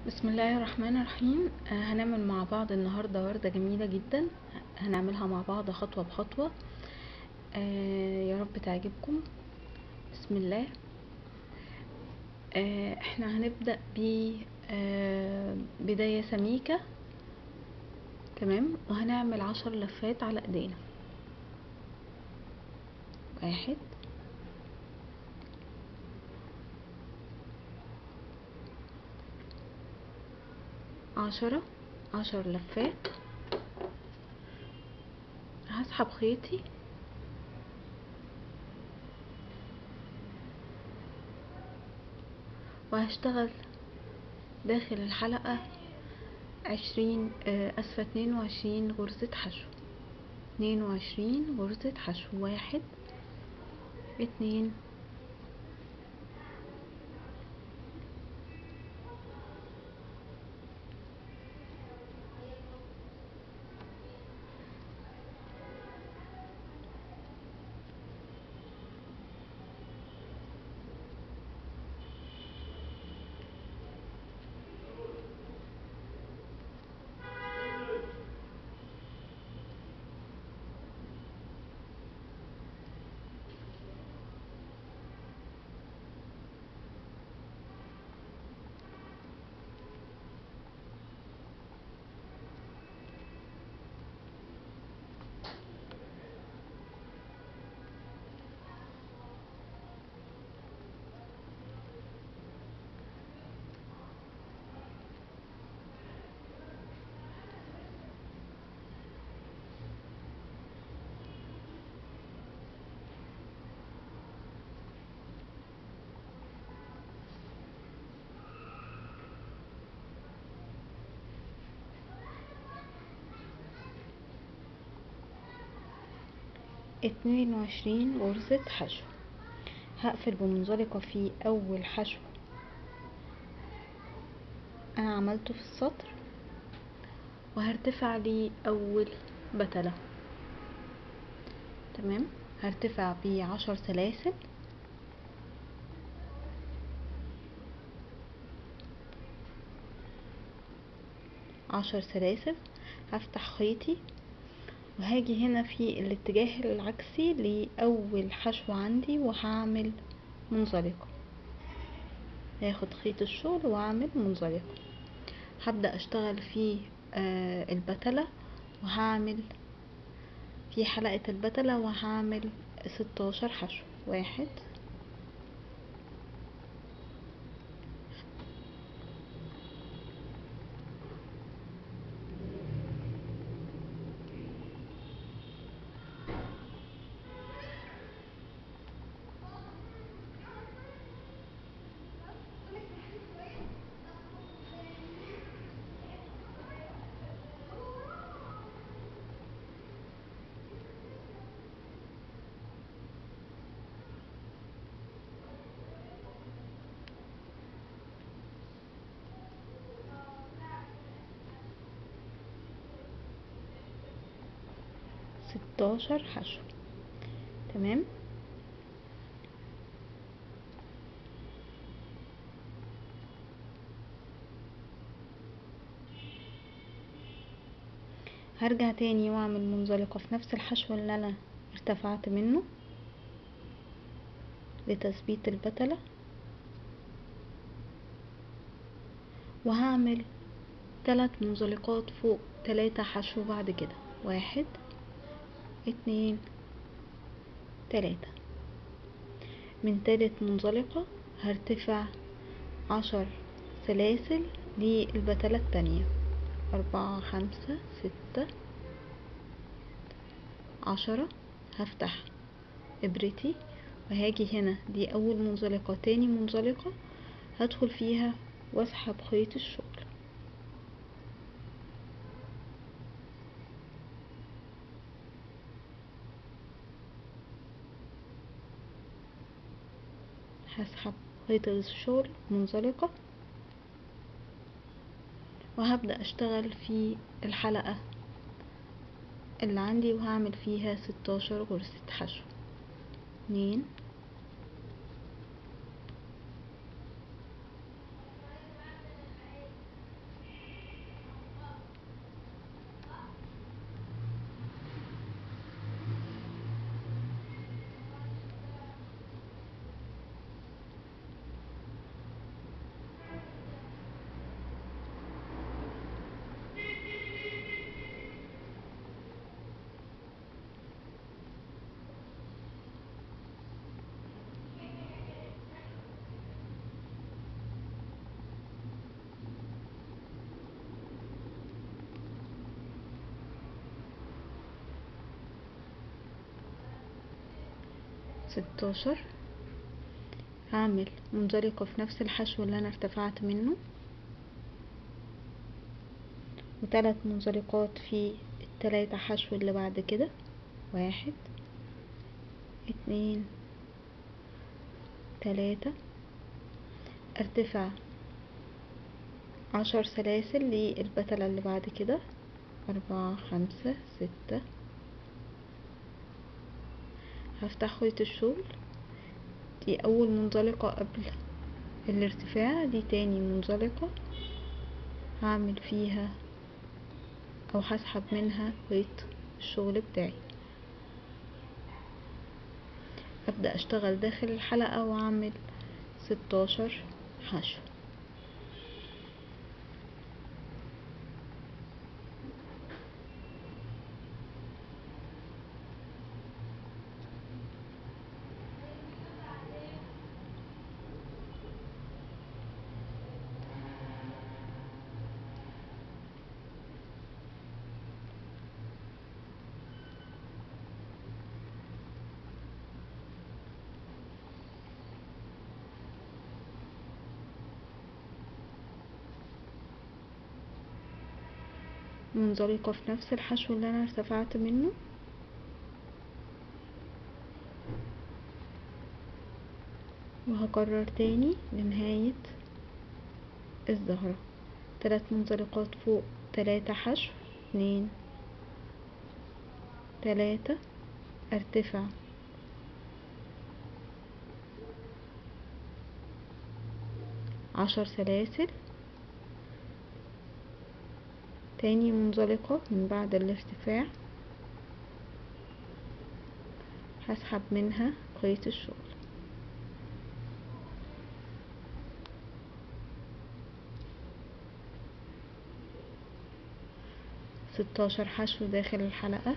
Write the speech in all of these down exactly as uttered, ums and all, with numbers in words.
بسم الله الرحمن الرحيم. آه، هنعمل مع بعض النهاردة وردة جميلة جدا. هنعملها مع بعض خطوة بخطوة. آه، يا رب تعجبكم. بسم الله. آه، احنا هنبدأ ب آه، بداية سميكة. تمام، وهنعمل عشر لفات على ايدينا. واحد، عشرة عشر لفات. هسحب خيطي وهشتغل داخل الحلقة عشرين آه، اسفة اتنين وعشرين غرزة حشو. اتنين وعشرين غرزة حشو. واحد، اتنين، اتنين وعشرين غرزة حشو. هقفل بمنزلقة في اول حشو انا عملته في السطر، وهرتفع لي اول بتلة. تمام، هرتفع بعشر سلاسل. عشر سلاسل. هفتح خيطي وهاجي هنا في الاتجاه العكسي لاول حشو عندي وهعمل منزلقة. هاخد خيط الشغل واعمل منزلقة. هبدأ اشتغل في آه البتلة، وهعمل في حلقة البتلة وهعمل ستاشر حشو. واحد، ستاشر حشو. تمام، هرجع تاني واعمل منزلقة في نفس الحشو اللي انا ارتفعت منه لتثبيت البتلة، وهعمل ثلاث منزلقات فوق ثلاثة حشو بعد كده. واحد، اتنين، تلاتة. من تالت منزلقة هرتفع عشر سلاسل للبتلة التانية. اربعة، خمسة، ستة، عشرة. هفتح ابرتي وهاجي هنا، دي اول منزلقة. تاني منزلقة هدخل فيها واسحب خيط الشغل. هسحب خيط الشغل منزلقة، وهبدأ اشتغل في الحلقة اللي عندي وهعمل فيها ستاشر غرزة حشو. اتنين، ستاشر. هعمل منزلقة في نفس الحشو اللي انا ارتفعت منه، وثلاث منزلقات في التلاتة حشو اللي بعد كده. واحد، اتنين، تلاتة. ارتفع عشر سلاسل للبتلة اللي بعد كده. اربعة، خمسة، ستة. هفتح خيط الشغل، دي اول منزلقة قبل الارتفاع، دي تاني منزلقة هعمل فيها او هسحب منها خيط الشغل بتاعي. ابدأ اشتغل داخل الحلقة واعمل ستاشر حشو. منزلقة في نفس الحشو اللي انا ارتفعت منه، وهكرر تاني لنهاية الزهرة. ثلاث منزلقات فوق تلاتة حشو. اتنين، تلاتة. ارتفع عشر سلاسل. تاني منزلقة من بعد الارتفاع هسحب منها خيط الشغل. ستاشر حشو داخل الحلقة.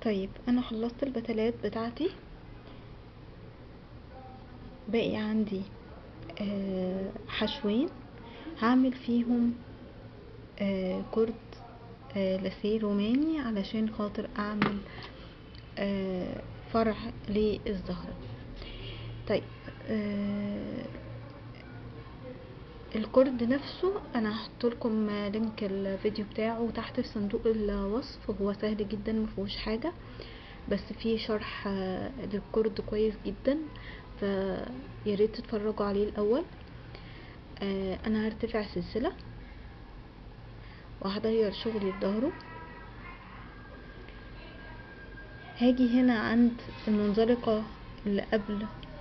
طيب انا خلصت البتلات بتاعتي، باقي عندي آه حشوين هعمل فيهم آه كرد آه لاسيه روماني علشان خاطر اعمل آه فرع للزهرة. طيب آه الكرد نفسه انا هحط لكم لينك الفيديو بتاعه تحت في صندوق الوصف، هو سهل جدا مفيهوش حاجه، بس فيه شرح للكرد كويس جدا، فياريت تتفرجوا عليه الاول. آه انا هرتفع سلسله وهغير شغلي بظهره، هاجي هنا عند المنزلقه اللي قبل.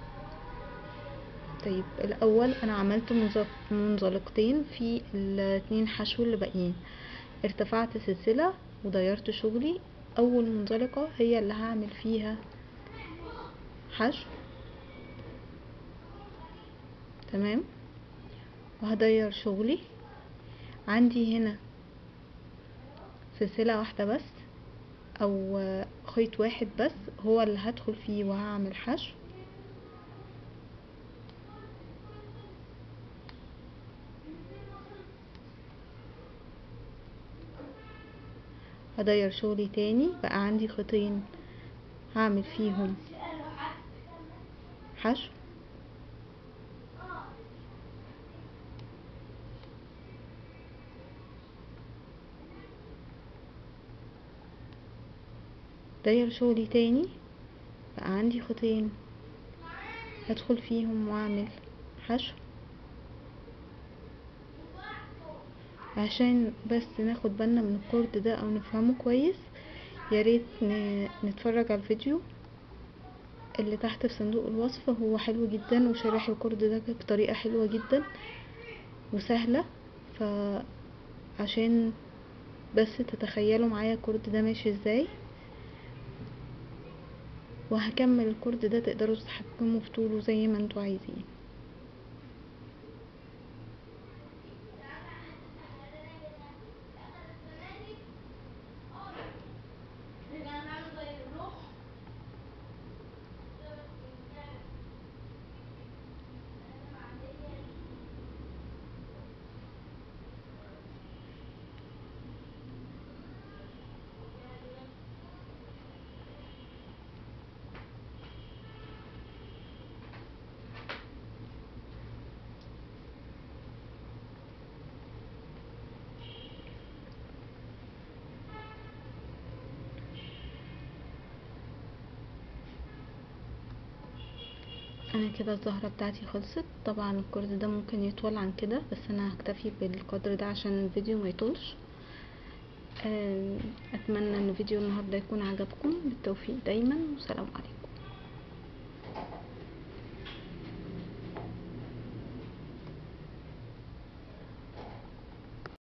طيب الاول انا عملت منزلقتين في الاتنين حشو اللي باقيين، ارتفعت سلسله وديرت شغلي. اول منزلقه هي اللي هعمل فيها حشو، تمام، وهدير شغلي. عندي هنا سلسله واحده بس او خيط واحد بس هو اللي هدخل فيه وهعمل حشو. هدير شغلي تاني، بقى عندي خيطين هعمل فيهم حشو. داير شغلي تاني، بقى عندي خيطين هدخل فيهم واعمل حشو. عشان بس ناخد بالنا من الكورد ده او نفهمه كويس، ياريت نتفرج على الفيديو اللي تحت في صندوق الوصف، هو حلو جدا وشرح الكورد ده بطريقة حلوة جدا وسهلة، فعشان بس تتخيلوا معايا الكورد ده ماشي ازاي. وهكمل الكورد ده تقدروا تتحكموا في طوله زي ما انتوا عايزين. انا كده الزهرة بتاعتي خلصت. طبعا الكورد ده ممكن يطول عن كده، بس انا هكتفي بالقدر ده عشان الفيديو ما يطولش. اتمنى ان فيديو النهارده يكون عجبكم، بالتوفيق دايما، وسلام عليكم.